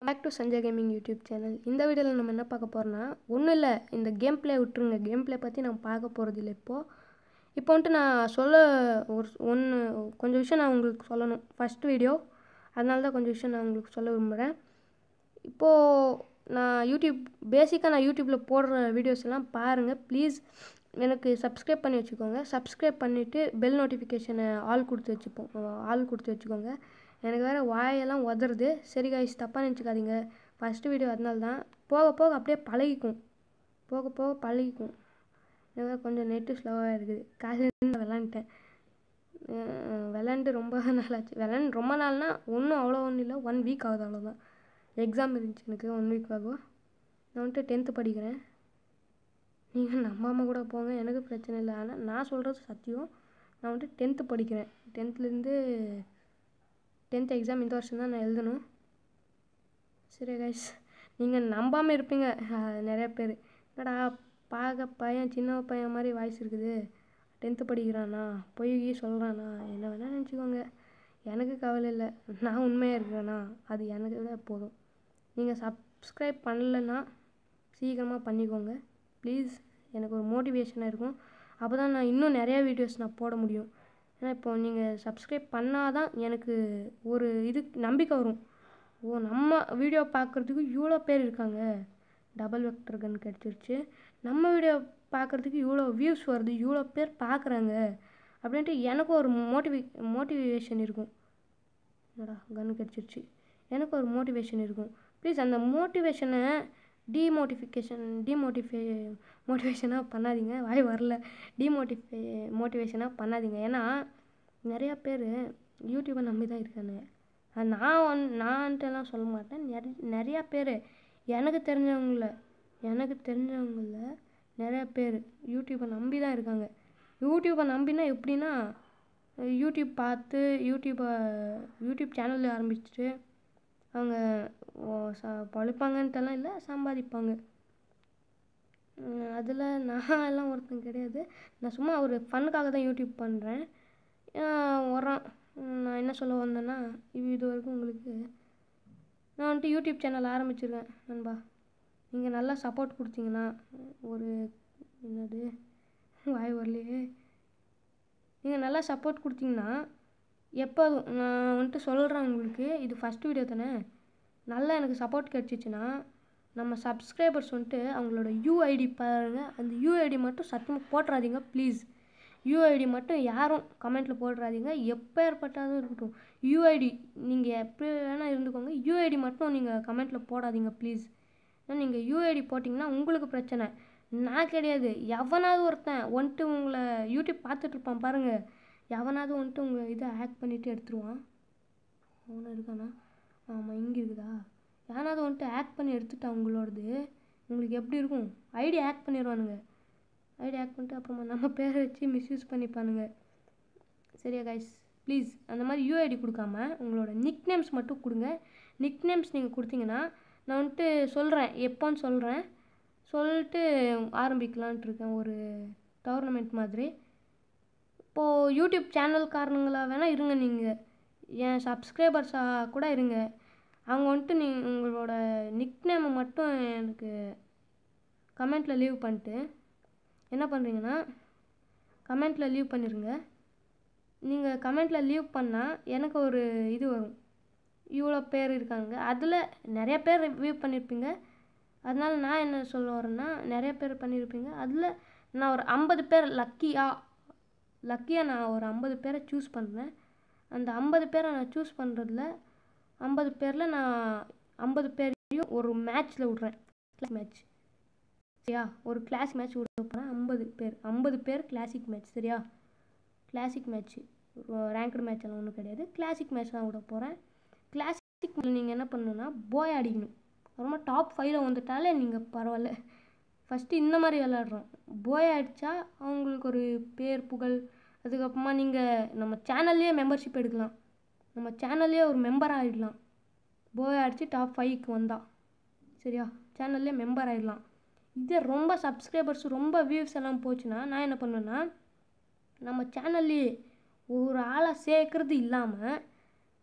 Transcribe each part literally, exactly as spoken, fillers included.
Back to Sanjay gaming YouTube channel. இந்த வீடியோவில் நம்ம என்ன பார்க்க போகிறோன்னா, ஒன்றும் இல்லை, இந்த கேம் பிளே விட்டுருங்க. கேம் பிளே பற்றி நம்ம பார்க்க போகிறது இல்லை. இப்போது இப்போ வந்துட்டு நான் சொல்ல ஒரு ஒன்று கொஞ்சம் விஷயம் நான் உங்களுக்கு சொல்லணும். ஃபஸ்ட் வீடியோ, அதனால தான் கொஞ்சம் விஷயம் நான் உங்களுக்கு சொல்ல விரும்புகிறேன். இப்போது நான் யூடியூப் பேசிக்காக நான் யூடியூப்பில் போடுற வீடியோஸ் எல்லாம் பாருங்கள் ப்ளீஸ். எனக்கு சப்ஸ்கிரைப் பண்ணி வச்சுக்கோங்க. சப்ஸ்கிரைப் பண்ணிவிட்டு பெல் நோட்டிஃபிகேஷனை ஆல் கொடுத்து வச்சுப்போம் ஆல் கொடுத்து வச்சுக்கோங்க. எனக்கு வேறு வாயெல்லாம் உதறது. சரி கைஸ், தப்பாக நினச்சிக்காதீங்க. ஃபஸ்ட்டு வீடியோ அதனால தான். போக போக அப்படியே பழகிக்கும் போக போக பழகிக்கும் எனக்கு கொஞ்சம் நெட்டு ஸ்லோவாக இருக்குது. காலையில் விளாண்டுட்டேன். விளாண்டு ரொம்ப நாளாச்சு. விளாண்டு ரொம்ப நாள்னா ஒன்றும் அவ்வளோ ஒன்றும் இல்லை, ஒன் வீக் ஆகுது, அவ்வளோதான். எக்ஸாம் இருந்துச்சு எனக்கு, ஒன் வீக் ஆகும். நான் வந்துட்டு டென்த்து படிக்கிறேன். நீங்கள் நம்பாமல் கூட போங்க, எனக்கு பிரச்சனை இல்லை. ஆனால் நான் சொல்கிறது சத்தியம். நான் வந்துட்டு டென்த்து படிக்கிறேன். டென்த்துலேருந்து டென்த் எக்ஸாம் இந்த வருஷம் தான் நான் எழுதணும். சரி கைஸ், நீங்கள் நம்பாமல் இருப்பீங்க நிறைய பேர். என்னடா பார்க்க பையன் சின்ன பையன் மாதிரி வாய்ஸ் இருக்குது, டென்த்து படிக்கிறானா, பொய் சொல்கிறானா, என்ன வேணால் நினச்சிக்கோங்க. எனக்கு கவலை இல்லை. நான் உண்மையாக இருக்கிறேன்னா அது எனக்கு விட போதும். நீங்கள் சப்ஸ்கிரைப் பண்ணலைன்னா சீக்கிரமாக பண்ணிக்கோங்க ப்ளீஸ். எனக்கு ஒரு மோட்டிவேஷனாக இருக்கும். அப்போ தான் நான் இன்னும் நிறையா வீடியோஸ் நான் போட முடியும். ஏன்னா இப்போது நீங்கள் சப்ஸ்கிரைப் பண்ணால் தான் எனக்கு ஒரு இது நம்பிக்கை வரும். ஓ, நம்ம வீடியோ பார்க்குறதுக்கு இவ்வளோ பேர் இருக்காங்க, டபுள் வெக்டர் கன் கிடச்சிருச்சு, நம்ம வீடியோ பார்க்குறதுக்கு இவ்வளோ வியூஸ் வருது, இவ்வளோ பேர் பார்க்குறாங்க அப்படின்ட்டு எனக்கு ஒரு மோட்டிவே மோட்டிவேஷன் இருக்கும். என்னடா கன் கிடச்சிருச்சு, எனக்கு ஒரு மோட்டிவேஷன் இருக்கும். ப்ளீஸ் அந்த மோட்டிவேஷனை டிமோட்டிஃபிகேஷன் டிமோட்டிஃபை மோட்டிவேஷனாக பண்ணாதீங்க. வாய் வரல. டிமோட்டிஃபை மோட்டிவேஷனாக பண்ணாதீங்க. ஏன்னா நிறையா பேர் யூடியூப்பை நம்பி தான் இருக்கானுங்க. நான் ஒன் நான்ட்டெல்லாம் சொல்ல மாட்டேன். நிறைய நிறையா பேர் எனக்கு தெரிஞ்சவங்கள எனக்கு தெரிஞ்சவங்கள நிறையா பேர் யூடியூப்பை நம்பி தான் இருக்காங்க. யூடியூப்பை நம்பினா எப்படின்னா, யூடியூப் பார்த்து யூடியூப்பை யூடியூப் சேனல் ஆரம்பிச்சுட்டு அவங்க ச பழிப்பாங்கன்ட்டெல்லாம் இல்லை, சம்பாதிப்பாங்க. அதில் நான் எல்லாம் ஒருத்தன் கிடையாது. நான் சும்மா ஒரு ஃபன்னுக்காக தான் யூடியூப் பண்ணுறேன். வரான். நான் என்ன சொல்ல வந்தேன்னா, இது இது வரைக்கும் உங்களுக்கு நான் வந்துட்டு யூடியூப் சேனல் ஆரம்பிச்சிருக்கேன் நண்பா. நீங்கள் நல்லா சப்போர்ட் கொடுத்தீங்கன்னா, ஒரு என்னது வாய் வரலையே, நீங்கள் நல்லா சப்போர்ட் கொடுத்தீங்கன்னா எப்போதும் நான் வந்துட்டு சொல்கிறேன் உங்களுக்கு. இது ஃபஸ்ட் வீடியோ தானே, நல்லா எனக்கு சப்போர்ட் கிடச்சிச்சின்னா நம்ம சப்ஸ்கிரைபர்ஸ் வந்துட்டு அவங்களோட யூஐடி பாருங்கள். அந்த யூஐடி மட்டும் சத்தியமாக போட்டுறாதீங்க ப்ளீஸ். யூஐடி மட்டும் யாரும் கமெண்ட்டில் போடுறாதீங்க. எப்போ ஏற்பட்டாலும் இருக்கட்டும், யூஐடி நீங்கள் எப்படி வேணால் இருந்துக்கோங்க, யூஐடி மட்டும் நீங்கள் கமெண்ட்டில் போடாதீங்க ப்ளீஸ். ஏன்னா நீங்கள் யூஐடி போட்டிங்கன்னா உங்களுக்கு பிரச்சனை, நான் கிடையாது. எவனாவது ஒருத்தன் வந்துட்டு உங்களை யூடியூப் பார்த்துட்ருப்பான் பாருங்கள், எவனாவது வந்துட்டு உங்களை இதை ஹேக் பண்ணிவிட்டு எடுத்துருவான். அவனை இருக்கானா? ஆமாம், இங்கே இருக்குதா? யாராவது வந்துட்டு ஹேக் பண்ணி எடுத்துட்டான் உங்களோடது, உங்களுக்கு எப்படி இருக்கும்? ஐடி ஹேக் பண்ணிடுவானுங்க. ஐடி ஹேக் பண்ணிட்டு அப்புறமா நம்ம பேரை வச்சு மிஸ்யூஸ் பண்ணிப்பானுங்க. சரியா கைஸ், ப்ளீஸ் அந்த மாதிரி யூஐடி கொடுக்காம உங்களோட நிக் நேம்ஸ் மட்டும் கொடுங்க. நிக் நேம்ஸ் நீங்கள் கொடுத்தீங்கன்னா நான் வந்துட்டு சொல்கிறேன், எப்போன்னு சொல்கிறேன், சொல்லிட்டு ஆரம்பிக்கலான்ட்டு இருக்கேன் ஒரு டோர்னமெண்ட் மாதிரி. இப்போது யூடியூப் சேனல்காரனுங்களாக வேணால் இருங்க, நீங்கள் என் சப்ஸ்கிரைபர்ஸாக கூட இருங்க. அவங்க வந்துட்டு நீ உங்களோட நிக் நேமை மட்டும் எனக்கு கமெண்ட்டில் லீவ் பண்ணிட்டு என்ன பண்ணுறீங்கன்னா, கமெண்ட்டில் லீவ் பண்ணிடுங்க. நீங்கள் கமெண்ட்டில் லீவ் பண்ணால் எனக்கு ஒரு இது வரும், இவ்வளோ பேர் இருக்காங்க, அதில் நிறைய பேர் வியூ பண்ணியிருப்பீங்க. அதனால் நான் என்ன சொல்ல வரேன்னா, நிறைய பேர் பண்ணியிருப்பீங்க, அதில் நான் ஒரு ஐம்பது பேர் லக்கியாக லக்கியாக நான் ஒரு ஐம்பது பேரை சூஸ் பண்ணுறேன். அந்த ஐம்பது பேரை நான் சூஸ் பண்ணுறதுல ஐம்பது பேரில் நான் ஐம்பது பேரையும் ஒரு மேட்ச்சில் விட்றேன், மேட்ச். சரியா? ஒரு கிளாசிக் மேட்ச் விட போகிறேன். ஐம்பது பேர் ஐம்பது பேர் கிளாசிக் மேட்ச். சரியா? கிளாசிக் மேட்ச்சு, ரேங்க்டு மேட்ச் எல்லாம் ஒன்றும் கிடையாது, கிளாசிக் மேட்ச் தான் விட போகிறேன். கிளாசிக் நீங்கள் என்ன பண்ணணுன்னா, போய் அடிக்கணும். அப்புறமா டாப் ஃபைவ்ல வந்துட்டாலே நீங்கள் பரவாயில்ல. ஃபஸ்ட்டு இந்த மாதிரி விளாட்றோம், போய் அடித்தா அவங்களுக்கு ஒரு பேர் புகழ். அதுக்கப்புறமா நீங்கள் நம்ம சேனல்லையே மெம்பர்ஷிப் எடுக்கலாம், நம்ம சேனல்லையே ஒரு மெம்பர் ஆகிடலாம். போய் அடித்து டாப் ஃபைவ்க்கு வந்தால் சரியா, சேனல்லே மெம்பர் ஆகிடலாம். இதே ரொம்ப சப்ஸ்கிரைபர்ஸ் ரொம்ப வியூஸ் எல்லாம் போச்சுன்னா நான் என்ன பண்ணுவேன்னா, நம்ம சேனல்லையே ஒரு ஆளை சேர்க்குறது இல்லாமல்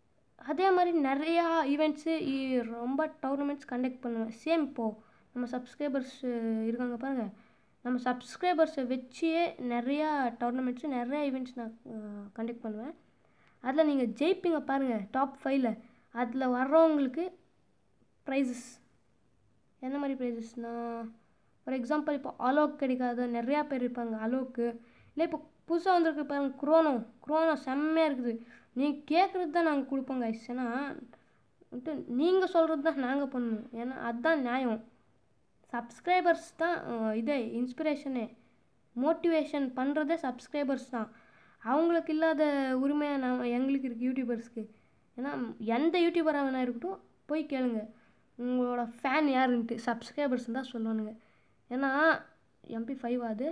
அதே மாதிரி நிறையா ஈவெண்ட்ஸு ரொம்ப டோர்னமெண்ட்ஸ் கண்டக்ட் பண்ணுவேன். சேம் இப்போது நம்ம சப்ஸ்கிரைபர்ஸ் இருக்காங்க பாருங்கள், நம்ம சப்ஸ்கிரைபர்ஸை வச்சே நிறையா டோர்னமெண்ட்ஸு நிறையா ஈவெண்ட்ஸ் நான் கண்டக்ட் பண்ணுவேன். அதில் நீங்கள் ஜெயிப்பீங்க பாருங்கள், டாப் ஃபைவ்ல. அதில் வர்றவங்களுக்கு ப்ரைஸஸ் எந்த மாதிரி ப்ரைஸஸ்னால், ஃபார் எக்ஸாம்பிள் இப்போ அலோக் கிடைக்காத நிறையா பேர் இருப்பாங்க. அலோக்கு இல்லை இப்போ புதுசாக வந்திருக்கு பாருங்கள் குரோனோ. குரோனோ செம்மையாக இருக்குது. நீங்கள் கேட்குறது தான் நாங்கள் கொடுப்போங்க. ஏன்னா வந்துட்டு நீங்கள் சொல்கிறது தான் நாங்கள் பண்ணணும். ஏன்னா அதுதான் நியாயம். சப்ஸ்கிரைபர்ஸ் தான் இதே இன்ஸ்பிரேஷனே, மோட்டிவேஷன் பண்ணுறதே சப்ஸ்கிரைபர்ஸ் தான். அவங்களுக்கு இல்லாத உரிமையாக நான் எங்களுக்கு இருக்குது யூடியூபர்ஸ்க்கு. ஏன்னா எந்த யூடியூபராக வேணா இருக்கட்டும், போய் கேளுங்க உங்களோட ஃபேன் யாருன்ட்டு, சப்ஸ்கிரைபர்ஸ் தான் சொல்லணுங்க. ஏன்னா எம்பி ஃபைவ் அது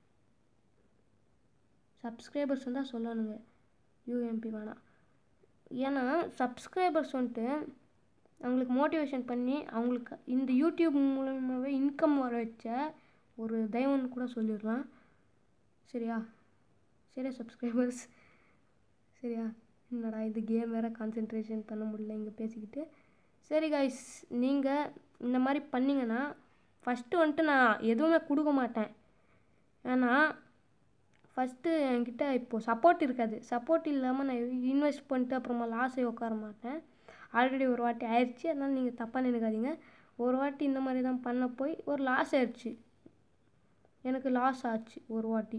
சப்ஸ்கிரைபர்ஸ் தான் சொல்லணுங்க, யூஎம்பி வேணாம். ஏன்னா சப்ஸ்கிரைபர்ஸ் வந்துட்டு அவங்களுக்கு மோட்டிவேஷன் பண்ணி அவங்களுக்கு இந்த யூடியூப் மூலமாகவே இன்கம் வர வச்ச ஒரு தெய்வம்னு கூட சொல்லிடலாம். சரியா சரியா சப்ஸ்கிரைபர்ஸ்? சரியா? என்னடா இது கேம் வேறு கான்சென்ட்ரேஷன் பண்ண முடியல இங்கே பேசிக்கிட்டு. சரி கைஸ், நீங்கள் இந்த மாதிரி பண்ணிங்கன்னா ஃபஸ்ட்டு வந்துட்டு நான் எதுவுமே கொடுக்க மாட்டேன். ஏன்னா ஃபஸ்ட்டு என்கிட்ட இப்போது சப்போர்ட் இருக்காது. சப்போர்ட் இல்லாமல் நான் இன்வெஸ்ட் பண்ணிட்டு அப்புறமா லாஸே உட்கார மாட்டேன். ஆல்ரெடி ஒரு வாட்டி ஆயிடுச்சு, அதனால் நீங்கள் தப்பாக நினைக்காதீங்க. ஒரு வாட்டி இந்த மாதிரி தான் பண்ண போய் ஒரு லாஸ் ஆயிடுச்சு, எனக்கு லாஸ் ஆச்சு ஒரு வாட்டி.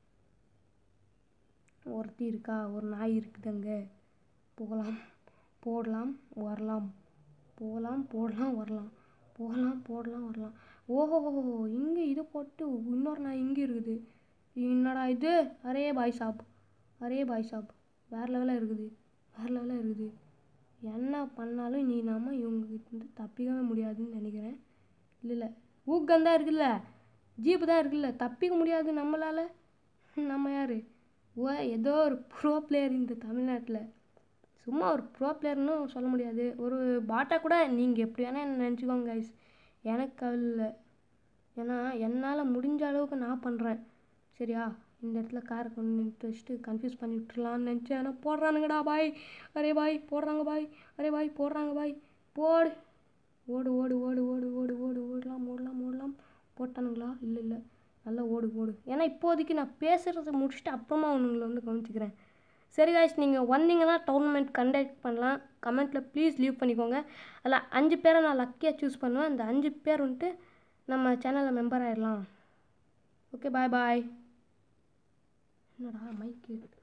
ஒருத்தி இருக்கா, ஒரு நாய் இருக்குதுங்க, போகலாம் போடலாம் வரலாம், போகலாம் போடலாம் வரலாம், போகலாம் போடலாம் வரலாம். ஓஹோ, இங்கே இது போட்டு இன்னொரு நாய் இங்கே இருக்குது, என்னடா இது? அரே பாய் சாப், அரே பாய் சாப், வேறு லெவலில் இருக்குது, வேறு லெவலில் இருக்குது. என்ன பண்ணாலும் நீ நாம இவங்ககிட்ட தப்பிக்கவே முடியாதுன்னு நினைக்கிறேன். இல்லை இல்லை ஊக்கம் தான் இருக்குல்ல, ஜீப்பு தான் இருக்குல்ல, தப்பிக்க முடியாது நம்மளால். நம்ம யார்? ஓ ஏதோ ஒரு ப்ரோ பிளேயர் இந்த தமிழ்நாட்டில். சும்மா ஒரு ப்ரோ பிளேயர்னு சொல்ல முடியாது, ஒரு பாட்டா கூட நீங்கள் எப்படி வேணால் என்ன நினச்சிக்கோங்க கைஸ், எனக்கு கவலை. ஏன்னா என்னால் முடிஞ்ச அளவுக்கு நான் பண்ணுறேன். சரியா? இந்த இடத்துல காரை கொண்டு நிறுத்தி வச்சுட்டு கன்ஃபியூஸ் பண்ணி விட்டுலான்னு நினச்சேன். ஆனால் போடுறானுங்கடா பாய், அரே பாய் போடுறாங்க பாய், அரே பாய் போடுறாங்க பாய், போடு ஓடு ஓடு ஓடு ஓடு ஓடு ஓடு ஓடலாம் ஓடலாம் ஓடலாம். போட்டானுங்களா? இல்லை இல்லை, நல்லா ஓடு ஓடு. ஏன்னா இப்போதைக்கு நான் பேசுகிறத முடிச்சுட்டு அப்புறமா அவனுங்களை வந்து கவனிச்சிக்கிறேன். சரி காய்ஸ், நீங்கள் வந்தீங்கன்னா டோர்னமெண்ட் கண்டக்ட் பண்ணலாம். கமெண்ட்டில் ப்ளீஸ் லீவ் பண்ணிக்கோங்க. அதில் அஞ்சு பேரை நான் லக்கியாக சூஸ் பண்ணுவேன். அந்த அஞ்சு பேர் வந்துட்டு நம்ம சேனலில் மெம்பர் ஆகிடலாம். Okay, bye bye. என்னடா மைக்கு